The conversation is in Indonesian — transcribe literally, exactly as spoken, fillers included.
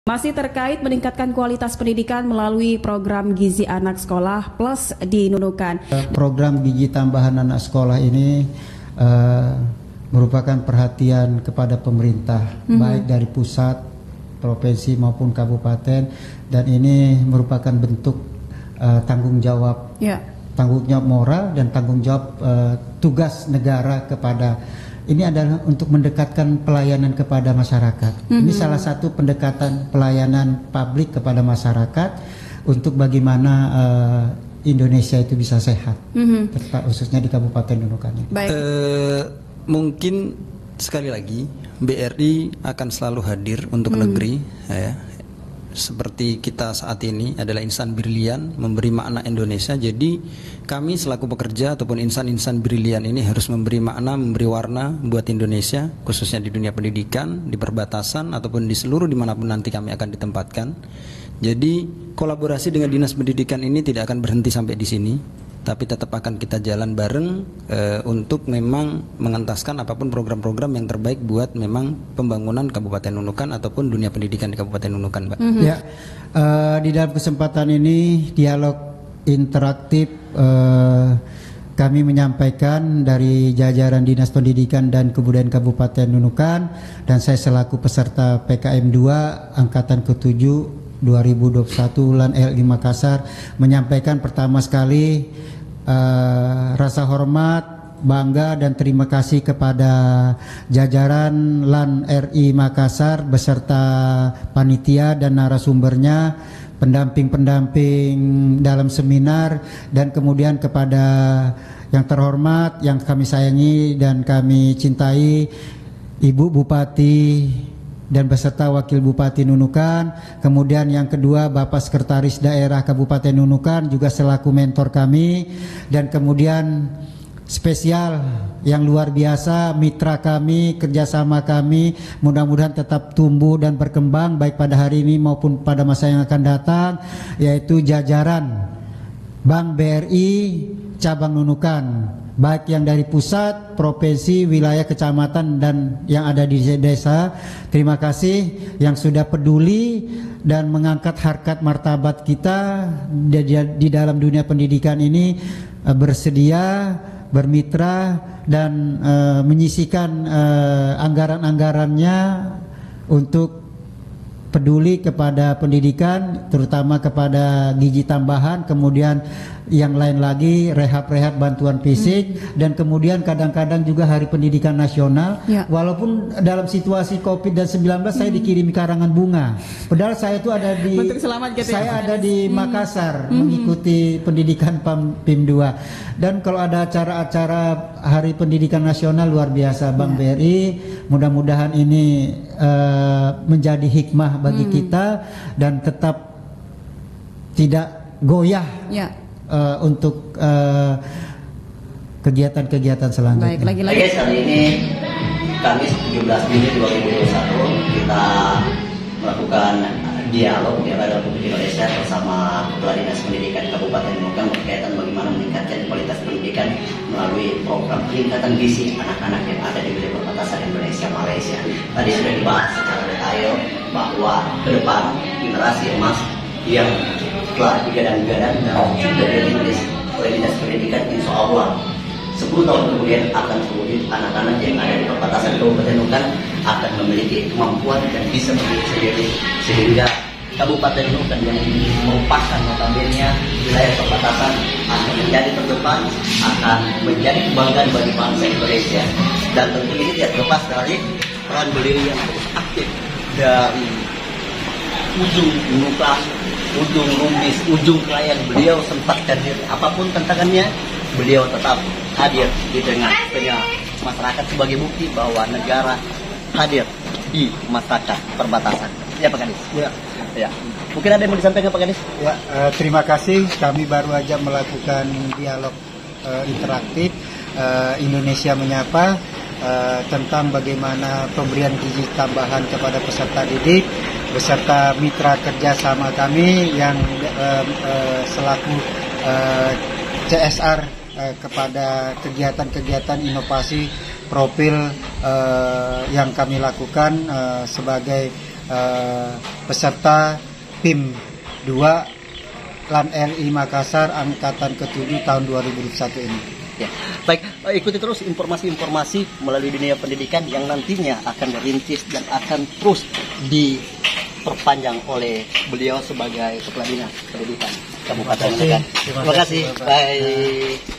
Masih terkait meningkatkan kualitas pendidikan melalui program Gizi Anak Sekolah Plus di Nunukan. Program Gizi Tambahan Anak Sekolah ini uh, merupakan perhatian kepada pemerintah, mm-hmm. baik dari pusat, provinsi maupun kabupaten, dan ini merupakan bentuk uh, tanggung jawab, yeah. tanggung jawab moral dan tanggung jawab uh, tugas negara kepada. Ini adalah untuk mendekatkan pelayanan kepada masyarakat. Mm-hmm. Ini salah satu pendekatan pelayanan publik kepada masyarakat untuk bagaimana uh, Indonesia itu bisa sehat, mm-hmm. khususnya di Kabupaten Nunukan. Baik. Uh, mungkin sekali lagi B R I akan selalu hadir untuk mm-hmm. negeri, ya. Seperti kita saat ini adalah insan brilian memberi makna Indonesia. Jadi kami selaku pekerja ataupun insan-insan brilian ini harus memberi makna, memberi warna buat Indonesia, khususnya di dunia pendidikan, di perbatasan ataupun di seluruh dimanapun nanti kami akan ditempatkan. Jadi kolaborasi dengan dinas pendidikan ini tidak akan berhenti sampai di sini, tapi tetap akan kita jalan bareng e, untuk memang mengentaskan apapun program-program yang terbaik buat memang pembangunan Kabupaten Nunukan ataupun dunia pendidikan di Kabupaten Nunukan, Mbak. Mm-hmm. Ya, uh, di dalam kesempatan ini dialog interaktif uh, kami menyampaikan dari jajaran Dinas Pendidikan dan Kebudayaan Kabupaten Nunukan, dan saya selaku peserta P K M dua Angkatan ketujuh dua ribu dua puluh satu LAN L I Makassar menyampaikan pertama sekali uh, rasa hormat, bangga dan terima kasih kepada jajaran LAN R I Makassar beserta panitia dan narasumbernya, pendamping-pendamping dalam seminar, dan kemudian kepada yang terhormat, yang kami sayangi dan kami cintai Ibu Bupati dan beserta Wakil Bupati Nunukan. Kemudian yang kedua Bapak Sekretaris Daerah Kabupaten Nunukan juga selaku mentor kami, dan kemudian spesial yang luar biasa mitra kami, kerjasama kami mudah-mudahan tetap tumbuh dan berkembang baik pada hari ini maupun pada masa yang akan datang, yaitu jajaran Bank B R I Cabang Nunukan, baik yang dari pusat, provinsi, wilayah, kecamatan, dan yang ada di desa. Terima kasih yang sudah peduli dan mengangkat harkat martabat kita di, di dalam dunia pendidikan ini, bersedia bermitra dan uh, menyisikan uh, anggaran-anggarannya untuk peduli kepada pendidikan, terutama kepada gizi tambahan, kemudian yang lain lagi rehab-rehab bantuan fisik, hmm. dan kemudian kadang-kadang juga Hari Pendidikan Nasional, ya. Walaupun dalam situasi COVID dan sembilan belas hmm. saya dikirimi karangan bunga, padahal saya itu ada di saya ada di Makassar hmm. mengikuti pendidikan P I M dua, dan kalau ada acara-acara Hari Pendidikan Nasional luar biasa Bank ya. B R I, mudah-mudahan ini uh, menjadi hikmah bagi hmm. kita dan tetap tidak goyah ya. Uh, untuk kegiatan-kegiatan uh, selanjutnya. Baik, lagi-lagi. Oke, hari ini Kamis tujuh belas Juni dua ribu dua puluh satu kita melakukan dialog di Republik Indonesia bersama Kepala Dinas Pendidikan Kabupaten Nunukan berkaitan bagaimana meningkatkan kualitas pendidikan melalui program peningkatan gizi anak-anak yang ada di wilayah perbatasan Indonesia Malaysia. Tadi sudah dibahas secara detail bahwa ke depan generasi emas yang telah digadang-gadang dan sudah dirintis oleh Dinas Pendidikan, insya Allah sepuluh tahun kemudian akan terwujud anak-anak yang ada di perbatasan Kabupaten Nunukan akan memiliki kemampuan dan bisa berdiri sendiri, sehingga Kabupaten Nunukan yang merupakan notabene wilayah perbatasan akan menjadi terdepan, akan menjadi kebanggaan bagi bangsa Indonesia. Dan tentu ini tidak terlepas dari peran beliau yang terus aktif dari ujung Nunukan, ujung Rumbis, ujung Klayan. Beliau sempat hadir apapun tantangannya, beliau tetap hadir di tengah-tengah masyarakat sebagai bukti bahwa negara hadir di masyarakat perbatasan. Ya Pak Kadis. Ya. Ya. Mungkin ada yang mau disampaikan Pak Kadis? Ya, uh, terima kasih. Kami baru aja melakukan dialog uh, interaktif uh, Indonesia Menyapa uh, tentang bagaimana pemberian gizi tambahan kepada peserta didik beserta mitra kerjasama kami yang uh, uh, selaku uh, C S R uh, kepada kegiatan-kegiatan inovasi profil uh, yang kami lakukan uh, sebagai uh, peserta P I M dua LAN R I Makassar angkatan ketujuh tahun dua ribu dua puluh satu ini. Ya, baik, ikuti terus informasi-informasi melalui dunia pendidikan yang nantinya akan dirintis dan akan terus diperpanjang oleh beliau sebagai Kepala Dinas Pendidikan Kabupaten Nunukan. Terima kasih. Baik.